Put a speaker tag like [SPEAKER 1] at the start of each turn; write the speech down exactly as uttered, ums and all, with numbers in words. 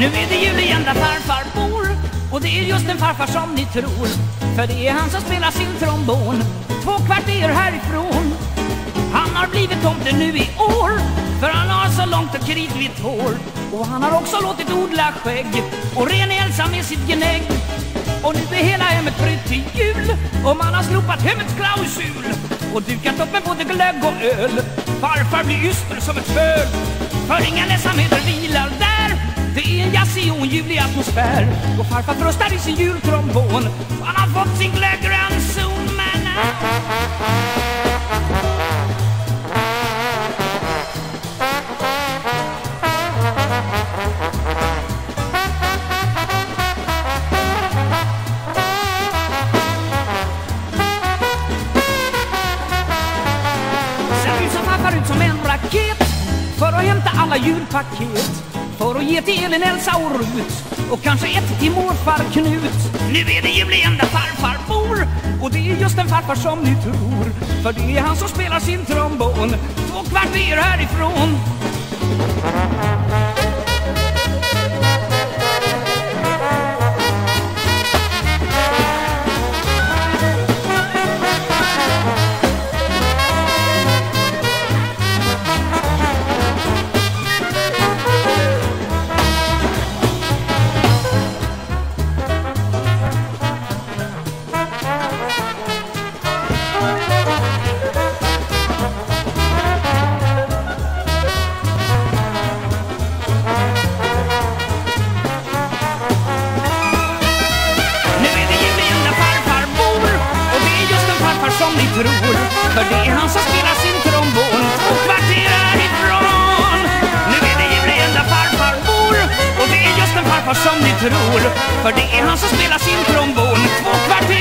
[SPEAKER 1] Nu är det jul igen där farfar bor, och det är just en farfar som ni tror, för det är han som spelar sin trombon två kvarter härifrån. Han har blivit tomte nu i år, för han har så långt och kritvitt hår. Och han har också låtit odla skägg och ren Elsa med sitt gnägg. Och nu är hela hemmet brytt till jul, och man har slopat hemmets klausul och dukat upp med både glögg och öl. Farfar blir yster som ett föl, för inga ledsamheter vilar där. Det är en jazzig och en ljuvlig atmosfär, och farfar tröstar i sin jultrombon. Han har fått sin glöggranson, men sen rusar farfar ut som en raket för att hämta alla julpaket, för att ge till Elin, Elsa och Rut, och kanske ett till morfar Knut. Nu är det jul igen där farfar bor, och det är just en farfar som ni tror, för det är han som spelar sin trombon två kvarter härifrån. Som ni tror, för det är han som spelar sin trombon två kvarter härifrån. Nu är det jul igen där farfar bor, och det är just en farfar som ni tror, för det är han som spelar sin trombon två kvarter